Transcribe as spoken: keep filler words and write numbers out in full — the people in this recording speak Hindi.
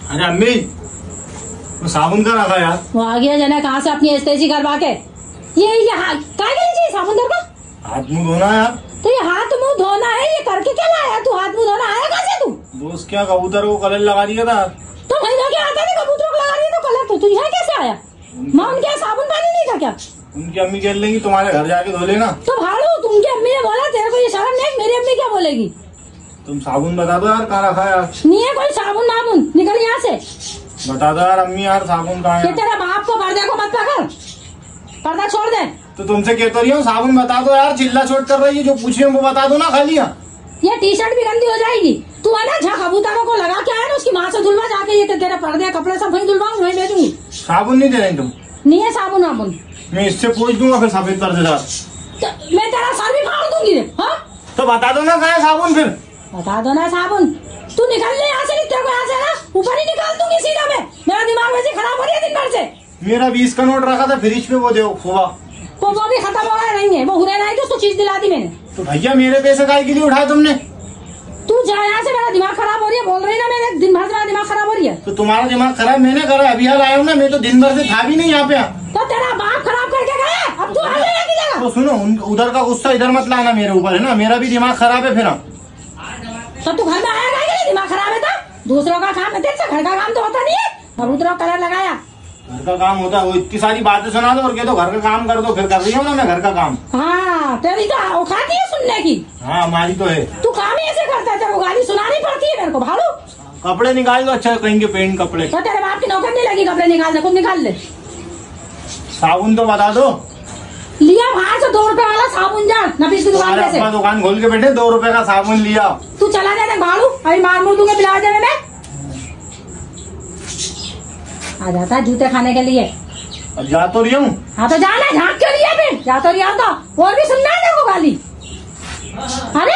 अरे अम्मी वो साबुन का रखा यार। वो आ गया जना कहाँ से अपनी एस्तेजी करवा के। ये ये क्या चाहिए साबुन दर का? हाथ मुंह धोना यार। तो ये हाथ मुंह धोना है, ये करके क्या लाया तू? हाथ मुंह धोना आया कहाँ से तू? दोस्त क्या कबूतर को कलर लगा दिया था। तो वही जाके आता था कबूतर को लगा दिया तो कलर तो तू यहाँ कैसे आया? माँ उनके यहाँ साबुन पानी नहीं था क्या? उनकी अम्मी कह लेंगी तुम्हारे घर जाके धो लेना। तो भाड़ू तुमकी अम्मी ने बोला तेरे को ये शर्म नहीं? मेरी अम्मी क्या बोलेगी? तुम साबुन बता दो यार कहाँ रखा यार। नहीं है कोई साबुन नाबुन, निकल यहाँ से। बता दो यार अम्मी यार साबुन कहाँ है। तेरे बाप को पर्दे को मत पकड़, पर्दा छोड़ दे। तो तुमसे कहता रही हूँ साबुन बता दो यार, चिल्ला चोट कर रही है। जो पूछ रही हूँ वो बता दो ना खाली। ये टी शर्ट भी गंदी हो जाएगी। तू है ना जहाँ कबूतरों को लगा के आया ना उसकी माँ से धुलवा जाके। ये तेरे पर्दे कपड़े सब वहीं धुलवाऊंगी, वहीं भेजूंगी। साबुन नहीं दे रही तुम? नहीं है साबुन वाबुन। मैं इससे पूछ दूंगा फिर सफेद पर्देदार। तो मैं तेरा सर भी फाड़ दूंगी। हाँ तो बता दो ना कहाँ है साबुन। फिर बता दो ना साबुन। तू निकल ले यहाँ से, नहीं तेरे को यहाँ से ना ऊपर ही निकाल दूंगी सीधा मैं। मेरा दिमाग वैसे खराब हो रही है दिन भर से। मेरा बीस का नोट रखा था फ्रिज पे, वो दो खोवा वो वो भी खत्म हो गया। नहीं है वो हुरे नहीं, तो उसको चीज दिला दी मैंने। तो भैया मेरे पैसे काय के लिए उठाए तुमने? तू जा यहाँ से, मेरा दिमाग खराब हो रही है। बोल रही ना मेरे दिन भर से मेरा दिमाग खराब हो रही है। तो तुम्हारा दिमाग खराब मैंने करा, अभी हाल आया हूँ ना। मैं तो दिन भर से था भी नहीं यहाँ पे। तो तेरा बाप खराब करके गया, अब तू आ जाएगा की जगह। तो सुनो उधर का गुस्सा इधर मत लाना मेरे ऊपर, है ना। मेरा भी दिमाग खराब है। फिर तो तू घर में आएगा कि दिमाग खराब है? तो दूसरों का काम है, तेरे से घर का काम तो होता नहीं है। कबूतरों कलर लगाया, घर का काम होता है। वो इतनी सारी बातें सुना दो और कह दो घर का काम कर दो। फिर कर रही हूँ ना मैं घर का काम। हाँ तेरी तो औकात है सुनने की। हाँ हमारी तो है। तू काम ही ऐसे करता है, तेरे को गाली सुनानी पड़ती है मेरे को। भाड़ू कपड़े निकाल दो अच्छा कहेंगे पेंट कपड़े। तो तेरे बाप की नौकर नहीं लगी कपड़े निकाल दे, खुद निकाल ले। साबुन तो बता दो। लिया बाहर से दो रुपए वाला साबुन, जा नफीस की दुकान पे से। अपना दुकान खोल के बैठे, दो रुपए का साबुन लिया। तू चला जाते भाड़ू, अभी मार मुर दूंगे बिलाड़ दे में। आ जाता है जूते खाने के लिए। अब जा तो रही हूँ। हाँ तो जाना, झाँक क्यों लिया फिर? जा तो रही तो और भी सुनना है तेरे को गाली। अरे